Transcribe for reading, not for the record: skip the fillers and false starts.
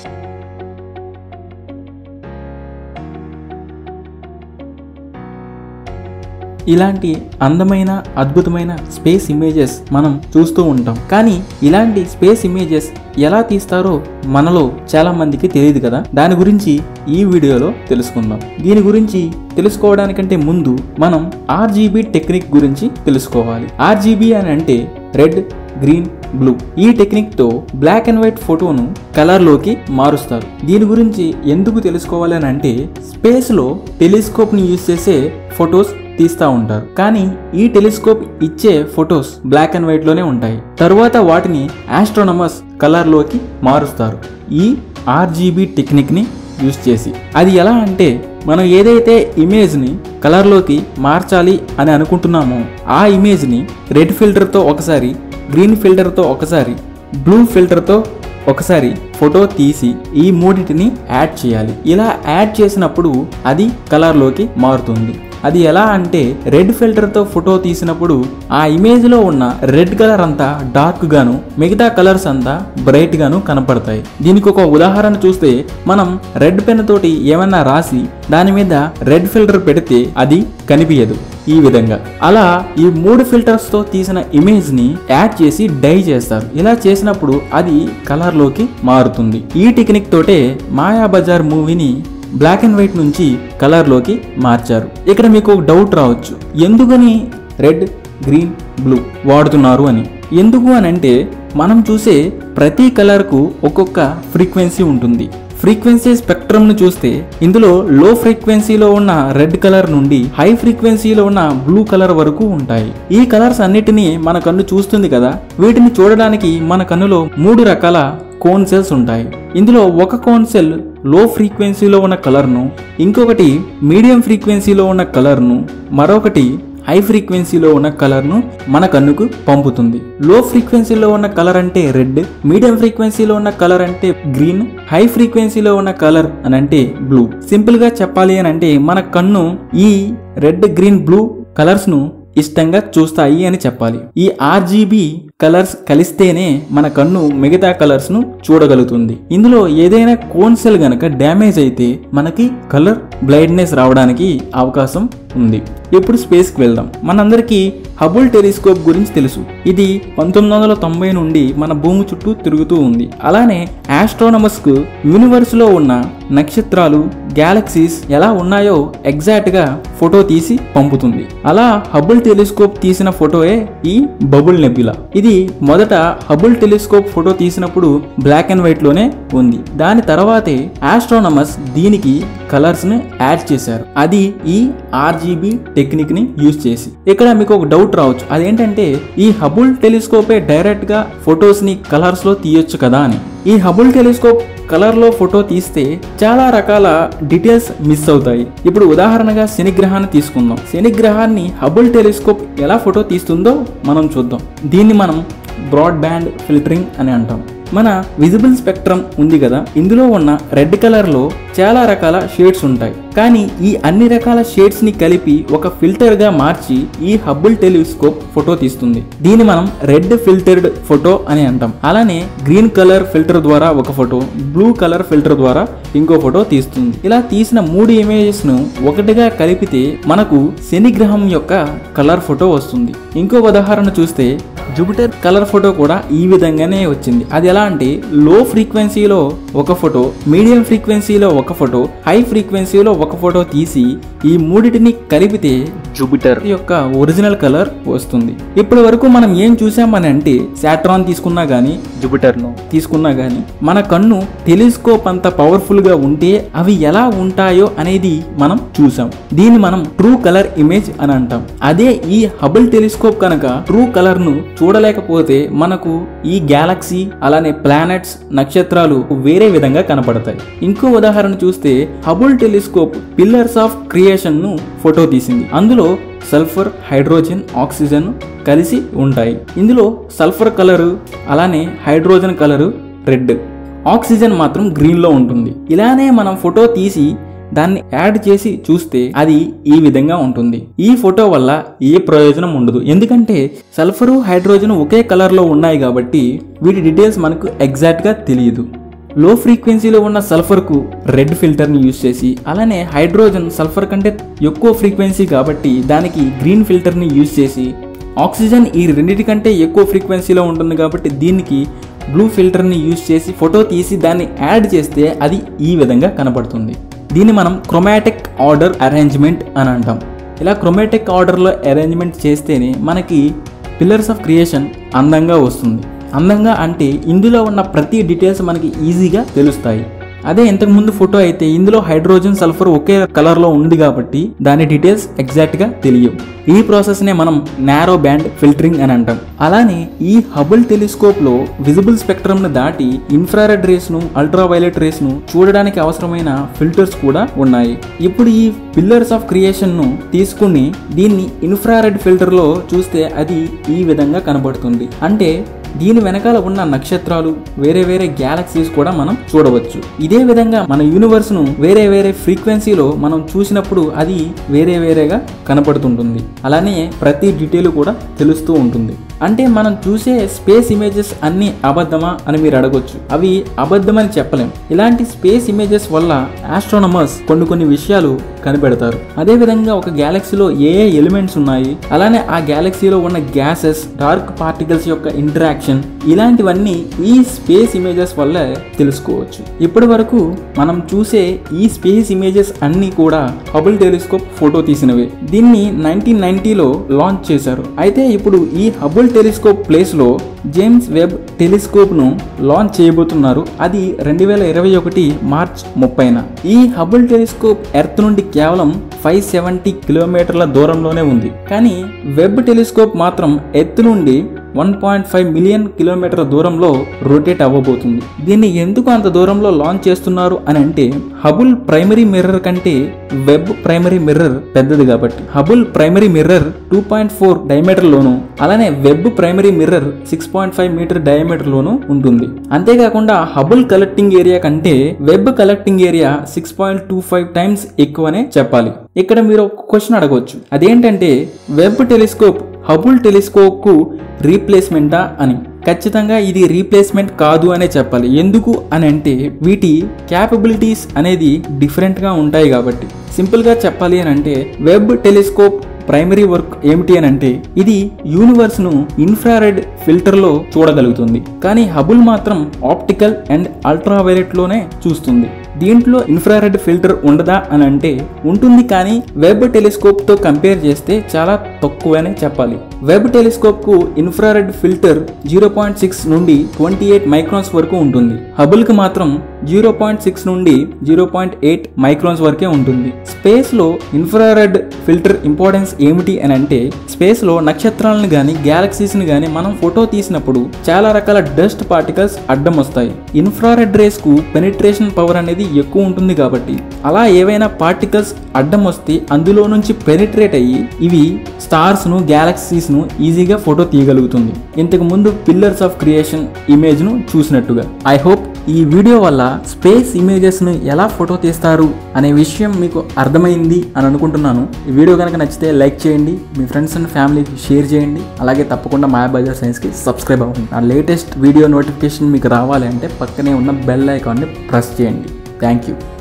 ఇలాంటి అందమైన అద్భుతమైన స్పేస్ ఇమేజెస్ మనం చూస్తూ ఉంటాం. కానీ ఇలాంటి స్పేస్ ఇమేజెస్ ఎలా తీస్తారో మనలో చాలా మందికి తెలియదు కదా. దాని గురించి ఈ వీడియోలో తెలుసుకుందాం. దీని గురించి తెలుసుకోవడానికంటే ముందు మనం ఆర్జీబీ టెక్నిక్ గురించి తెలుసుకోవాలి. ఆర్జీబీ అని అంటే రెడ్, గ్రీన్, బ్లూ. ఈ టెక్నిక్ తో బ్లాక్ అండ్ వైట్ ఫోటోను కలర్ లోకి మారుస్తారు. దీని గురించి ఎందుకు తెలుసుకోవాలి అని అంటే, స్పేస్ లో టెలిస్కోప్ ని యూజ్ చేసే ఫొటోస్ తీస్తా ఉంటారు. కానీ ఈ టెలిస్కోప్ ఇచ్చే ఫొటోస్ బ్లాక్ అండ్ వైట్ లోనే ఉంటాయి. తరువాత వాటిని ఆస్ట్రోనమర్స్ కలర్ లోకి మారుస్తారు ఈ ఆర్జీబీ టెక్నిక్ ని యూజ్ చేసి. అది ఎలా అంటే, మనం ఏదైతే ఇమేజ్ ని కలర్ లోకి మార్చాలి అని అనుకుంటున్నామో ఆ ఇమేజ్ ని రెడ్ ఫిల్టర్ తో ఒకసారి, గ్రీన్ ఫిల్టర్ తో ఒకసారి, బ్లూ ఫిల్టర్ తో ఒకసారి ఫోటో తీసి ఈ మూడింటిని యాడ్ చేయాలి. ఇలా యాడ్ చేసినప్పుడు అది కలర్ లోకి మారుతుంది. అది ఎలా అంటే, రెడ్ ఫిల్టర్ తో ఫోటో తీసినప్పుడు ఆ ఇమేజ్ లో ఉన్న రెడ్ కలర్ అంతా డార్క్ గాను, మిగతా కలర్స్ అంతా బ్రైట్ గాను కనపడతాయి. దీనికి ఒక ఉదాహరణ చూస్తే, మనం రెడ్ పెన్ తోటి ఏమన్నా రాసి దాని మీద రెడ్ ఫిల్టర్ పెడితే అది కనిపించదు. ఈ విధంగా అలా ఈ 3 ఫిల్టర్స్ తో తీసిన ఇమేజ్ ని యాడ్ చేసి డై చేస్తారు. ఇలా చేసినప్పుడు అది కలర్ లోకి మారుతుంది. ఈ టెక్నిక్ తోటే మాయాబజార్ మూవీని బ్లాక్ అండ్ వైట్ నుంచి కలర్ లోకి మార్చారు. ఇక్కడ మీకు ఒక డౌట్ రావచ్చు, ఎందుకని రెడ్, గ్రీన్, బ్లూ వాడుతున్నారు అని. ఎందుకు అని అంటే, మనం చూసే ప్రతి కలర్ కు ఒక్కొక్క ఫ్రీక్వెన్సీ ఉంటుంది. ఫ్రీక్వెన్సీ స్పెక్ట్రమ్ ను చూస్తే ఇందులో లో ఫ్రీక్వెన్సీలో ఉన్న రెడ్ కలర్ నుండి హై ఫ్రీక్వెన్సీలో ఉన్న బ్లూ కలర్ వరకు ఉంటాయి. ఈ కలర్స్ అన్నిటినీ మన కన్ను చూస్తుంది కదా. వీటిని చూడడానికి మన కన్నులో 3 రకాల కోన్ సెల్స్ ఉంటాయి. ఇందులో ఒక కోన్ సెల్ లో ఫ్రీక్వెన్సీలో ఉన్న కలర్ను, ఇంకొకటి మీడియం ఫ్రీక్వెన్సీలో ఉన్న కలర్ను, మరొకటి హై ఫ్రీక్వెన్సీలో ఉన్న కలర్ను మన కన్నుకు పంపుతుంది. లో ఫ్రీక్వెన్సీలో ఉన్న కలర్ అంటే రెడ్, మీడియం ఫ్రీక్వెన్సీలో ఉన్న కలర్ అంటే గ్రీన్, హై ఫ్రీక్వెన్సీలో ఉన్న కలర్ అని అంటే బ్లూ. సింపుల్ గా చెప్పాలి అని అంటే, మన కన్ను ఈ రెడ్, గ్రీన్, బ్లూ కలర్స్ ను ఇష్టంగా చూస్తాయి అని చెప్పాలి. ఈ ఆర్జీబీ కలర్స్ కలిస్తేనే మన కన్ను మిగతా కలర్స్ ను చూడగలుగుతుంది. ఇందులో ఏదైనా కోన్ సెల్ గనక డ్యామేజ్ అయితే మనకి కలర్ బ్లైండ్నెస్ రావడానికి అవకాశం ఉంది. ఇప్పుడు స్పేస్ కి వెళ్దాం. మనందరికీ హబుల్ టెలిస్కోప్ గురించి తెలుసు. ఇది 1990 నుండి మన భూమి చుట్టూ తిరుగుతూ ఉంది. అలానే ఆస్ట్రోనమర్స్ కు యూనివర్స్ లో ఉన్న నక్షత్రాలు, గ్యాలక్సీస్ ఎలా ఉన్నాయో ఎగ్జాక్ట్ గా ఫోటో తీసి పంపుతుంది. అలా హబుల్ టెలిస్కోప్ తీసిన ఫోటోయే ఈ బబుల్ నెబ్యులా. ఇది మొదట హబుల్ టెలిస్కోప్ ఫోటో తీసినప్పుడు బ్లాక్ అండ్ వైట్ లోనే ఉంది. దాని తర్వాతే ఆస్ట్రోనమర్స్ దీనికి కలర్స్ ని యాడ్ చేశారు. అది ఈ ఆర్జీబీ టెక్నిక్ ని యూజ్ చేసి. ఇక్కడ మీకు ఒక డౌట్ రావచ్చు, అదేంటంటే ఈ హబుల్ టెలిస్కోపే డైరెక్ట్ గా ఫొటోస్ ని కలర్స్ లో తీయొచ్చు కదా అని. ఈ హబుల్ టెలిస్కోప్ కలర్ లో ఫోటో తీస్తే చాలా రకాల డీటెయిల్స్ మిస్ అవుతాయి. ఇప్పుడు ఉదాహరణగా శనిగ్రహాన్ని తీసుకుందాం. శనిగ్రహాన్ని హబుల్ టెలిస్కోప్ ఎలా ఫోటో తీస్తుందో మనం చూద్దాం. దీన్ని మనం బ్రాడ్ బ్యాండ్ ఫిల్టరింగ్ అని అంటాం. మన విజిబుల్ స్పెక్ట్రమ్ ఉంది కదా, ఇందులో ఉన్న రెడ్ కలర్ లో చాలా రకాల షేడ్స్ ఉంటాయి. కానీ ఈ అన్ని రకాల షేడ్స్ ని కలిపి ఒక ఫిల్టర్ గా మార్చి ఈ హబుల్ టెలిస్కోప్ ఫోటో తీస్తుంది. దీన్ని మనం రెడ్ ఫిల్టర్డ్ ఫోటో అని అంటాం. అలానే గ్రీన్ కలర్ ఫిల్టర్ ద్వారా ఒక ఫోటో, బ్లూ కలర్ ఫిల్టర్ ద్వారా ఇంకో ఫోటో తీస్తుంది. ఇలా తీసిన 3 ఇమేజెస్ ను ఒకటిగా కలిపితే మనకు శని గ్రహం యొక్క కలర్ ఫోటో వస్తుంది. ఇంకో ఉదాహరణ చూస్తే జూపిటర్ కలర్ ఫోటో కూడా ఈ విధంగానే వచ్చింది. అది ఎలా అంటే, లో ఫ్రీక్వెన్సీలో ఒక ఫోటో, మీడియం ఫ్రీక్వెన్సీలో ఒక ఫోటో, హై ఫ్రీక్వెన్సీలో ఒక ఫోటో తీసి ఈ మూడిటిని కలిపితే జూపిటర్ యొక్క ఒరిజినల్ కలర్ వస్తుంది. ఇప్పటి వరకు మనం ఏం చూసామని అంటే, సాటర్న్ తీసుకున్నా గానీ, జూపిటర్ ను తీసుకున్నా గానీ, మన కన్ను టెలిస్కోప్ అంత పవర్ఫుల్ గా ఉంటే అవి ఎలా ఉంటాయో అనేది మనం చూసాం. దీన్ని మనం ట్రూ కలర్ ఇమేజ్ అని అంటాం. అదే ఈ హబుల్ టెలిస్కోప్ కనుక ట్రూ కలర్ ను చూడలేకపోతే మనకు ఈ గ్యాలక్సీ, అలానే ప్లానెట్స్, నక్షత్రాలు వేరే విధంగా కనపడతాయి. ఇంకో ఉదాహరణ చూస్తే, Hubble telescope pillars of creation ను ఫోటో తీసింది. అందులో సల్ఫర్, హైడ్రోజన్, ఆక్సిజన్ కలిసి ఉంటాయి. ఇందులో సల్ఫర్ కలరు, అలానే హైడ్రోజన్ కలరు రెడ్, ఆక్సిజన్ మాత్రం గ్రీన్ లో ఉంటుంది. ఇలానే మనం ఫోటో తీసి దాన్ని యాడ్ చేసి చూస్తే అది ఈ విధంగా ఉంటుంది. ఈ ఫోటో వల్ల ఏ ప్రయోజనం ఉండదు. ఎందుకంటే సల్ఫరు, హైడ్రోజన్ ఒకే కలర్ లో ఉన్నాయి కాబట్టి వీటి డీటెయిల్స్ మనకు ఎగ్జాక్ట్ గా తెలియదు. లో ఫ్రీక్వెన్సీలో ఉన్న సల్ఫర్కు రెడ్ ఫిల్టర్ని యూజ్ చేసి, అలానే హైడ్రోజన్ సల్ఫర్ కంటే ఎక్కువ ఫ్రీక్వెన్సీ కాబట్టి దానికి గ్రీన్ ఫిల్టర్ని యూజ్ చేసి, ఆక్సిజన్ ఈ రెండింటి కంటే ఎక్కువ ఫ్రీక్వెన్సీలో ఉంటుంది కాబట్టి దీనికి బ్లూ ఫిల్టర్ని యూజ్ చేసి ఫోటో తీసి దాన్ని యాడ్ చేస్తే అది ఈ విధంగా కనబడుతుంది. దీన్ని మనం క్రోమాటిక్ ఆర్డర్ అరేంజ్మెంట్ అని అంటాం. ఇలా క్రోమాటిక్ ఆర్డర్లో అరేంజ్మెంట్ చేస్తేనే మనకి పిల్లర్స్ ఆఫ్ క్రియేషన్ అందంగా వస్తుంది. అందంగా అంటే ఇందులో ఉన్న ప్రతి డీటెయిల్స్ మనకి ఈజీగా తెలుస్తాయి. అదే ఇంతకుముందు ఫోటో అయితే ఇందులో హైడ్రోజన్ సల్ఫర్ ఒకే కలర్లో ఉంది కాబట్టి దాని డీటెయిల్స్ ఎగ్జాక్ట్గా తెలియవు. ఈ ప్రాసెస్నే మనం నారో బ్యాండ్ ఫిల్టరింగ్ అని అంటాం. అలానే ఈ హబుల్ టెలిస్కోప్లో విజిబుల్ స్పెక్ట్రమ్ను దాటి ఇన్ఫ్రారెడ్ రేస్ను, అల్ట్రావైలెట్ రేస్ను చూడడానికి అవసరమైన ఫిల్టర్స్ కూడా ఉన్నాయి. ఇప్పుడు ఈ పిల్లర్స్ ఆఫ్ క్రియేషన్ను తీసుకుని దీన్ని ఇన్ఫ్రారెడ్ ఫిల్టర్లో చూస్తే అది ఈ విధంగా కనబడుతుంది. అంటే దీని వెనకాల ఉన్న నక్షత్రాలు, వేరే వేరే గ్యాలక్సీస్ కూడా మనం చూడవచ్చు. ఇదే విధంగా మన యూనివర్స్ ను వేరే వేరే ఫ్రీక్వెన్సీలో మనం చూసినప్పుడు అది వేరే వేరేగా కనపడుతుంటుంది. అలానే ప్రతి డీటెయిల్ కూడా తెలుస్తూ ఉంటుంది. అంటే మనం చూసే స్పేస్ ఇమేజెస్ అన్ని అబద్ధమా అని మీరు అడగొచ్చు. అవి అబద్ధమని చెప్పలేం. ఇలాంటి స్పేస్ ఇమేజెస్ వల్ల ఆస్ట్రోనమర్స్ కొన్ని విషయాలు కనిపెడతారు. అదే విధంగా ఒక గ్యాలక్సీలో ఏ ఎలిమెంట్స్ ఉన్నాయి, అలానే ఆ గ్యాలక్సీలో ఉన్న గ్యాసెస్, డార్క్ పార్టికల్స్ యొక్క ఇంటరాక్షన్, ఇలాంటివన్నీ ఈ స్పేస్ ఇమేజెస్ వల్ల తెలుసుకోవచ్చు. ఇప్పటి వరకు మనం చూసే ఈ స్పేస్ ఇమేజెస్ అన్ని కూడా హబుల్ టెలిస్కోప్ ఫోటో తీసినవే. దీన్ని 1990లో లాంచ్ చేశారు. అయితే ఇప్పుడు ఈ హబుల్ టెలిస్కోప్ ప్లేస్ లో జేమ్స్ వెబ్ టెలిస్కోప్ ను లాంచ్ చేయబోతున్నారు. అది 2021 మార్చ్ 30న. ఈ హబుల్ టెలిస్కోప్ ఎర్త్ నుండి కేవలం 570 కిలోమీటర్ల దూరంలోనే ఉంది. కానీ వెబ్ టెలిస్కోప్ మాత్రం ఎర్త్ నుండి 1.5 మిలియన్ కిలోమీటర్ల దూరంలో రొటేట్ అవ్వబోతుంది. దీన్ని ఎందుకు అంత దూరంలో లాంచ్ చేస్తున్నారు అని అంటే హబుల్ ప్రైమరీ మిర్రర్ కంటే వెబ్ ప్రైమరీ మిర్రర్ పెద్దది కాబట్టి. హబుల్ ప్రైమరీ మిర్రర్ 2.4 డయామీటర్ లోను, అలానే Webb primary mirror 6.5 metre diameter లోను ఉంటుంది. అంతేకాకుండా హబుల్ కలెక్టింగ్ ఏరియా కంటే వెబ్ కలెక్టింగ్ ఏరియా 6.25 టైమ్స్ ఎక్కువనే చెప్పాలి. ఇక్కడ మీరు ఒక క్వశ్చన్ అడగవచ్చు, అదేంటంటే వెబ్ టెలిస్కోప్ హబుల్ టెలిస్కోప్ కు రీప్లేస్మెంటా అని. ఖచ్చితంగా ఇది రీప్లేస్మెంట్ కాదు అనే చెప్పాలి. ఎందుకు అని అంటే వీటి క్యాపబిలిటీస్ అనేది డిఫరెంట్గా ఉంటాయి కాబట్టి. సింపుల్గా చెప్పాలి అని అంటే వెబ్ టెలిస్కోప్ ప్రైమరీ వర్క్ ఏమిటి అని అంటే ఇది యూనివర్స్ ను ఇన్ఫ్రారెడ్ ఫిల్టర్ లో చూడగలుగుతుంది. కానీ హబుల్ మాత్రం ఆప్టికల్ అండ్ అల్ట్రావైలెట్ లోనే చూస్తుంది. దీంట్లో ఇన్ఫ్రారెడ్ ఫిల్టర్ ఉండదా అని అంటే ఉంటుంది, కానీ వెబ్ టెలిస్కోప్ తో కంపేర్ చేస్తే చాలా తక్కువనే చెప్పాలి. వెబ్ టెలిస్కోప్ కు ఇన్ఫ్రారెడ్ ఫిల్టర్ 0.6 నుండి 28 మైక్రాన్స్ వరకు ఉంటుంది. హబుల్ కు మాత్రం 0.6 నుండి 0.8 మైక్రాన్స్ వరకే ఉంటుంది. స్పేస్ లో ఇన్ఫ్రారెడ్ ఫిల్టర్ ఇంపార్టెన్స్ ఏమిటి అని అంటే స్పేస్ లో నక్షత్రాలను గాని గ్యాలక్సీస్ ని గాని మనం ఫోటో తీసినప్పుడు చాలా రకాల డస్ట్ పార్టికల్స్ అడ్డం వస్తాయి. ఇన్ఫ్రారెడ్ రేస్ కు పెనిట్రేషన్ పవర్ అనేది ఎక్కువ ఉంటుంది కాబట్టి అలా ఏవైనా పార్టికల్స్ అడ్డం వస్తే అందులో నుంచి పెనిట్రేట్ అయ్యి ఇవి స్టార్స్ ను, గ్యాలక్సీస్ ను ఈజీగా ఫోటో తీయగలుగుతుంది. ఇంతకు ముందు పిల్లర్స్ ఆఫ్ క్రియేషన్ ఇమేజ్ ను చూసినట్టుగా. ఐ హోప్ ఈ వీడియో వల్ల స్పేస్ ఇమేజెస్ ను ఎలా ఫోటో తీస్తారు అనే విషయం మీకు అర్థమైంది అని అనుకుంటున్నాను. ఈ వీడియో కనుక నచ్చితే లైక్ చేయండి, మీ ఫ్రెండ్స్ అండ్ ఫ్యామిలీకి షేర్ చేయండి. అలాగే తప్పకుండా మాయాబజార్ సైన్స్కి సబ్స్క్రైబ్ అవ్వండి. నా లేటెస్ట్ వీడియో నోటిఫికేషన్ మీకు రావాలి అంటే పక్కనే ఉన్న బెల్ ఐకాన్ని ప్రెస్ చేయండి. Thank you.